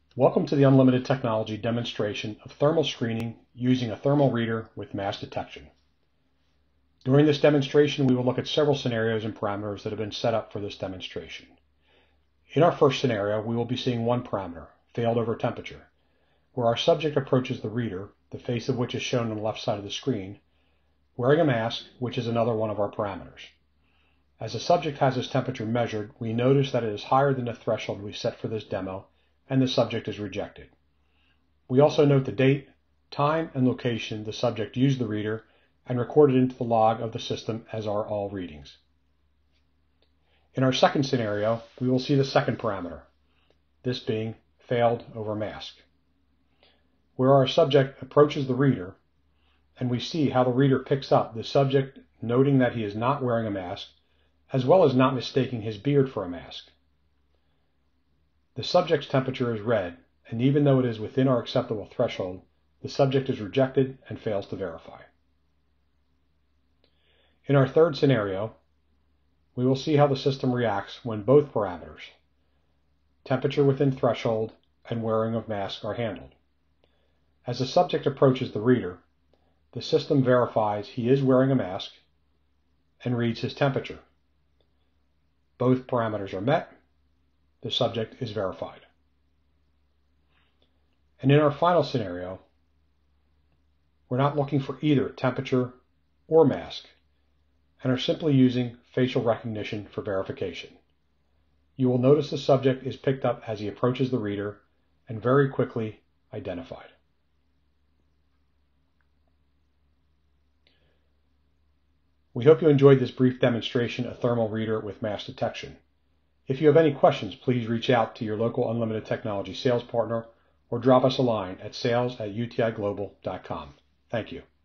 Welcome to the Unlimited Technology demonstration of thermal screening using a thermal reader with mass detection. During this demonstration, we will look at several scenarios and parameters that have been set up for this demonstration. In our first scenario, we will be seeing one parameter, failed over temperature, where our subject approaches the reader, the face of which is shown on the left side of the screen, wearing a mask, which is another one of our parameters. As the subject has his temperature measured, we notice that it is higher than the threshold we set for this demo, and the subject is rejected. We also note the date, time, and location the subject used the reader and recorded into the log of the system as are all readings. In our second scenario, we will see the second parameter, this being failed over mask, where our subject approaches the reader and we see how the reader picks up the subject noting that he is not wearing a mask, as well as not mistaking his beard for a mask. The subject's temperature is read, and even though it is within our acceptable threshold, the subject is rejected and fails to verify. In our third scenario, we will see how the system reacts when both parameters, temperature within threshold and wearing of mask, are handled. As the subject approaches the reader, the system verifies he is wearing a mask and reads his temperature. Both parameters are met. The subject is verified. And in our final scenario, we're not looking for either temperature or mask and are simply using facial recognition for verification. You will notice the subject is picked up as he approaches the reader and very quickly identified. We hope you enjoyed this brief demonstration of thermal reader with mass detection. If you have any questions, please reach out to your local Unlimited Technology sales partner or drop us a line at sales@utiglobal.com. Thank you.